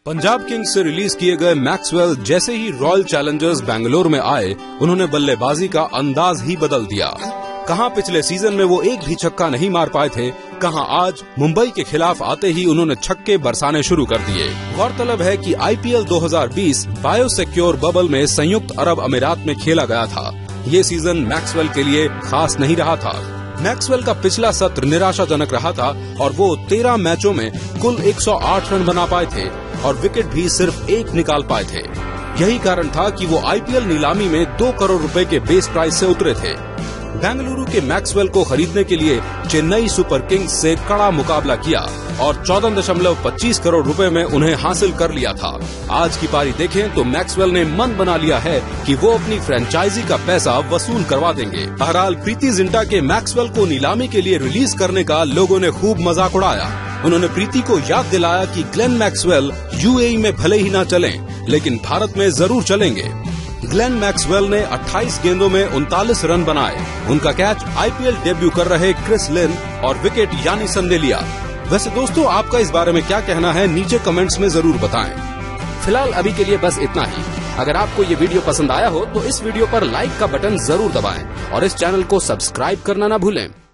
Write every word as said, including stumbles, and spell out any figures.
Punjab Kings से release किए गए मैक्सवेल जैसे ही रॉयल चैलेंजर्स बेंगलोर में आए, उन्होंने बल्लेबाजी का अंदाज ही बदल दिया। कहां पिछले सीजन में वो एक भी छक्का नहीं मार पाए थे, कहां आज मुंबई के खिलाफ आते ही उन्होंने छक्के बरसाने शुरू कर दिए। गौरतलब है कि आईपीएल दो हज़ार बीस बायोसिक्योर बबल में संयुक्त अरब अमीरात में खेला गया था। ये सीजन मैक्सवेल के लिए खास नहीं रहा था। मैक्सवेल का पिछला सत्र निराशाजनक रहा था और वो तेरह मैचों में कुल एक सौ आठ रन बना पाए थे और विकेट भी सिर्फ एक निकाल पाए थे। यही कारण था कि वो आईपीएल नीलामी में दो करोड़ रुपए के बेस प्राइस से उतरे थे। बेंगलुरु के मैक्सवेल को खरीदने के लिए चेन्नई सुपर किंग्स से कड़ा मुकाबला किया और चौदह दशमलव पच्चीस करोड़ रुपए में उन्हें हासिल कर लिया था। आज की पारी देखें तो मैक्सवेल ने मन बना लिया है कि वो अपनी फ्रेंचाइजी का पैसा वसूल करवा देंगे। बहरहाल प्रीति जिंटा के मैक्सवेल को नीलामी के लिए रिलीज करने का लोगों ने खूब मजाक उड़ाया। उन्होंने प्रीति को याद दिलाया कि ग्लेन मैक्सवेल यूएई में भले ही न चलें, लेकिन भारत में जरूर चलेंगे। ग्लेन मैक्सवेल ने अट्ठाईस गेंदों में उनतालीस रन बनाए। उनका कैच आईपीएल डेब्यू कर रहे क्रिस लिन और विकेट यानिसन ने लिया। वैसे दोस्तों, आपका इस बारे में क्या कहना है, नीचे कमेंट्स में जरूर बताएं। फिलहाल अभी के लिए बस इतना ही। अगर आपको ये वीडियो पसंद आया हो तो इस वीडियो पर लाइक का बटन जरूर दबाएं और इस चैनल को सब्सक्राइब करना न भूलें।